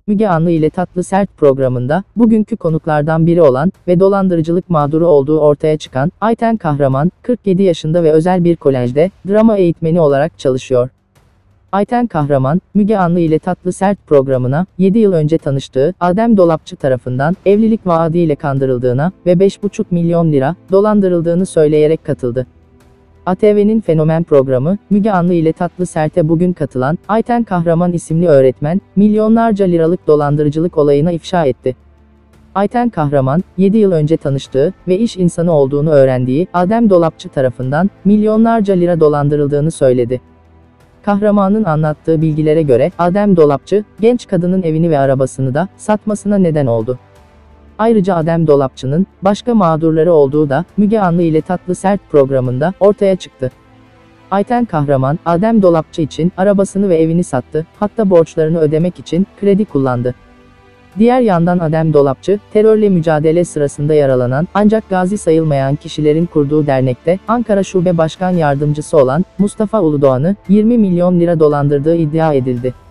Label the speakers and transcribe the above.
Speaker 1: Müge Anlı ile Tatlı Sert programında, bugünkü konuklardan biri olan ve dolandırıcılık mağduru olduğu ortaya çıkan Ayten Kahraman, 47 yaşında ve özel bir kolejde drama eğitmeni olarak çalışıyor. Ayten Kahraman, Müge Anlı ile Tatlı Sert programına, 7 yıl önce tanıştığı Adem Dolapçı tarafından evlilik vaadiyle kandırıldığına ve 5,5 milyon lira dolandırıldığını söyleyerek katıldı. ATV'nin Fenomen programı, Müge Anlı ile Tatlı Sert'e bugün katılan Ayten Kahraman isimli öğretmen, milyonlarca liralık dolandırıcılık olayını ifşa etti. Ayten Kahraman, 7 yıl önce tanıştığı ve iş insanı olduğunu öğrendiği Adem Dolapçı tarafından milyonlarca lira dolandırıldığını söyledi. Kahramanın anlattığı bilgilere göre Adem Dolapçı, genç kadının evini ve arabasını da satmasına neden oldu. Ayrıca Adem Dolapçı'nın başka mağdurları olduğu da Müge Anlı ile Tatlı Sert programında ortaya çıktı. Ayten Kahraman, Adem Dolapçı için arabasını ve evini sattı, hatta borçlarını ödemek için kredi kullandı. Diğer yandan Adem Dolapçı, terörle mücadele sırasında yaralanan ancak gazi sayılmayan kişilerin kurduğu dernekte Ankara Şube Başkan Yardımcısı olan Mustafa Uludoğan'ı 20 milyon lira dolandırdığı iddia edildi.